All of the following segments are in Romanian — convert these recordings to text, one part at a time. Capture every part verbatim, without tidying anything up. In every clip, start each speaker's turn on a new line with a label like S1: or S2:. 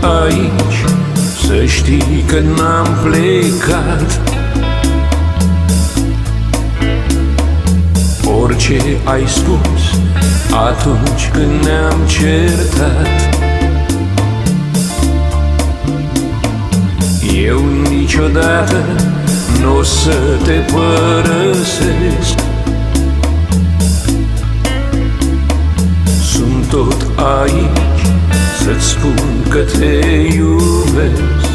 S1: aici, să știi că n-am plecat. Orice ai spus atunci când ne-am certat, eu niciodată n-o să te părăsesc. Sunt tot aici să-ți spun că te iubesc.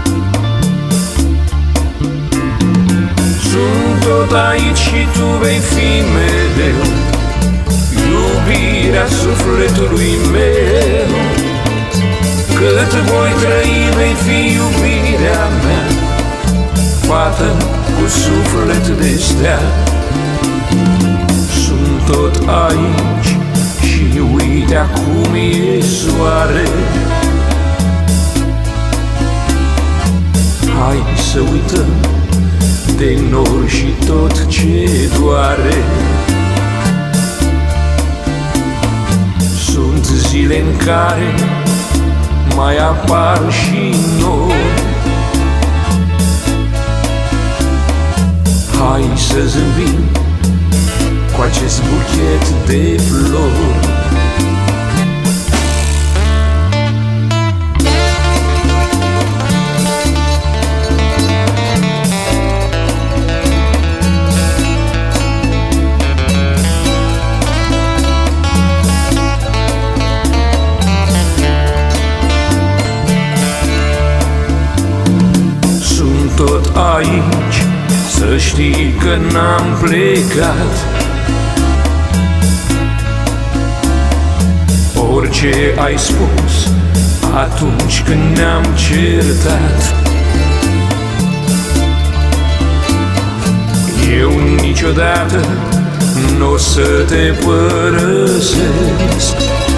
S1: Sunt tot aici și tu vei fi mereu iubirea sufletului meu. Cât voi trăi vei fi iubirea mea, fată cu suflet de stea. Sunt tot aici și uite acum e soare. Hai să uităm de nori și tot ce doare. Sunt zile în care mai apar și nori. Hai să zâmbim cu acest buchet de flori. Tot aici, să știi că n-am plecat. Orice ai spus atunci când ne-am certat, eu niciodată n-o să te părăsesc.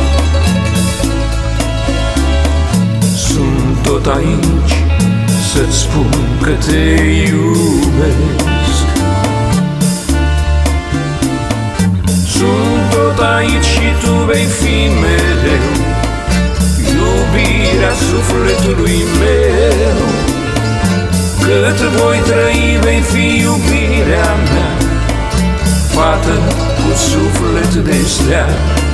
S1: Sunt tot aici să-ți spun că te iubesc. Sunt tot aici și tu vei fi mereu iubirea sufletului meu. Cât voi trăi vei fi iubirea mea, fată cu suflet de stea.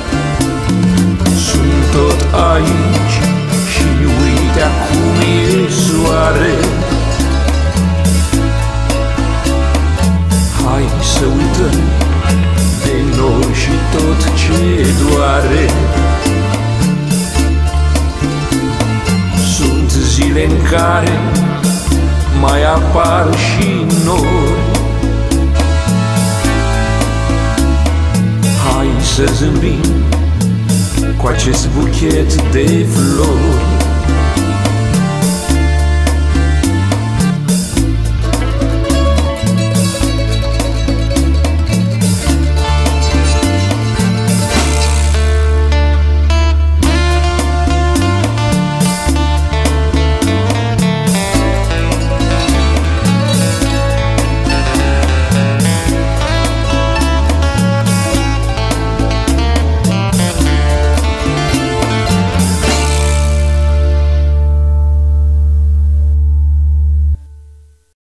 S1: Sunt tot aici și uite acum e soare. Hai să uităm de nori și tot ce doare. Sunt zile în care mai apar și nori. Hai să zâmbim cu acest buchet de flori.